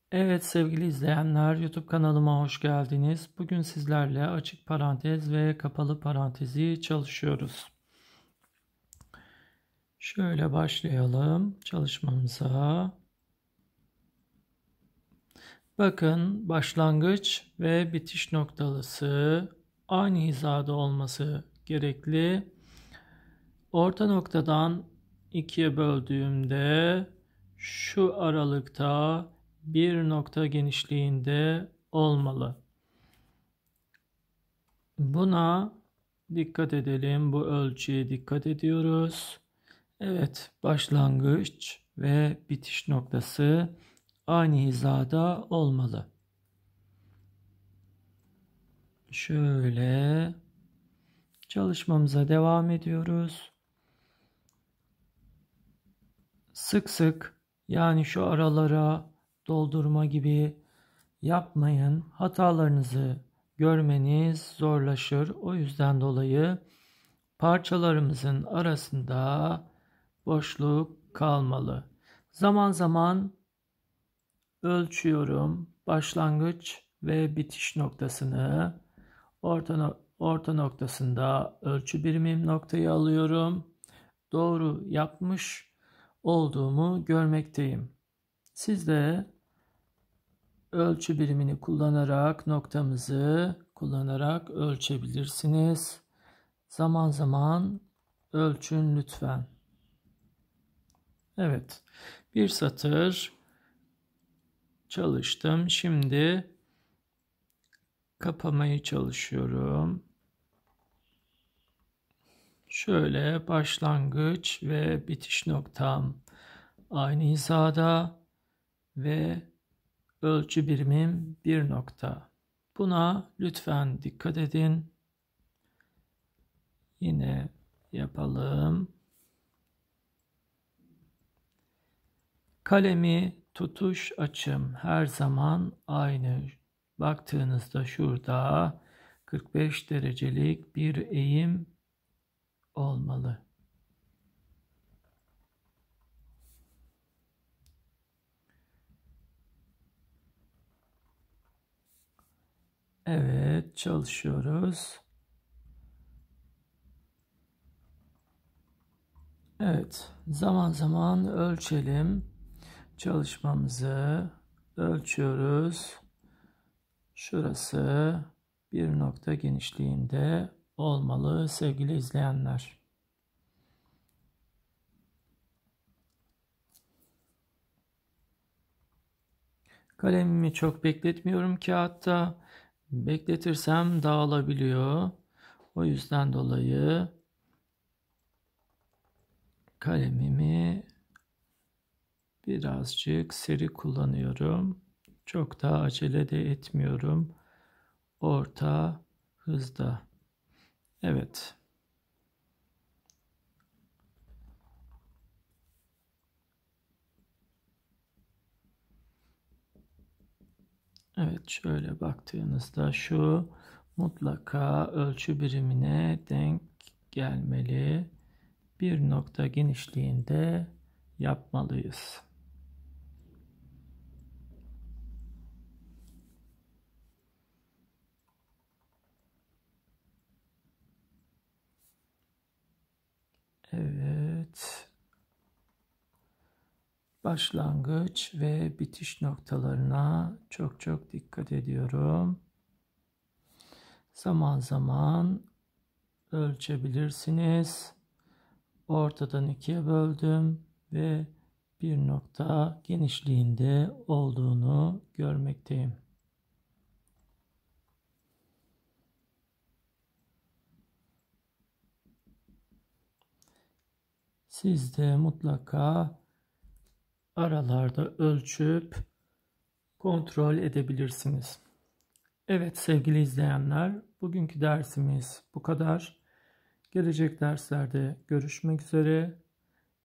Evet sevgili izleyenler, YouTube kanalıma hoş geldiniz. Bugün sizlerle açık parantez ve kapalı parantezi çalışıyoruz. Şöyle başlayalım çalışmamıza. Bakın, başlangıç ve bitiş noktası aynı hizada olması gerekli. Orta noktadan ikiye böldüğümde şu aralıkta bir nokta genişliğinde olmalı. Buna dikkat edelim. Bu ölçüye dikkat ediyoruz. Evet, başlangıç ve bitiş noktası aynı hizada olmalı. Şöyle çalışmamıza devam ediyoruz. Sık sık, yani şu aralara doldurma gibi yapmayın. Hatalarınızı görmeniz zorlaşır. O yüzden dolayı parçalarımızın arasında boşluk kalmalı. Zaman zaman ölçüyorum. Başlangıç ve bitiş noktasını. Orta noktasında ölçü birimim noktayı alıyorum. Doğru yapmış olduğumu görmekteyim. Siz de ölçü birimini kullanarak, noktamızı kullanarak ölçebilirsiniz. Zaman zaman ölçün lütfen. Evet, bir satır çalıştım. Şimdi kapamaya çalışıyorum. Şöyle başlangıç ve bitiş noktam aynı hizada ve ölçü birimim bir nokta. Buna lütfen dikkat edin. Yine yapalım. Kalemi tutuş açım her zaman aynı. Baktığınızda şurada 45 derecelik bir eğim olmalı. Evet, çalışıyoruz. Evet, zaman zaman ölçelim. Çalışmamızı ölçüyoruz. Şurası bir nokta genişliğinde olmalı sevgili izleyenler. Kalemimi çok bekletmiyorum kağıtta. Bekletirsem dağılabiliyor. O yüzden dolayı kalemimi birazcık seri kullanıyorum. Çok da acele de etmiyorum. Orta hızda. Evet. Evet, şöyle baktığınızda şu mutlaka ölçü birimine denk gelmeli. Bir nokta genişliğinde yapmalıyız. Evet. Başlangıç ve bitiş noktalarına çok çok dikkat ediyorum. Zaman zaman ölçebilirsiniz. Ortadan ikiye böldüm ve bir nokta genişliğinde olduğunu görmekteyim. Siz de mutlaka aralarda ölçüp kontrol edebilirsiniz. Evet sevgili izleyenler, bugünkü dersimiz bu kadar. Gelecek derslerde görüşmek üzere.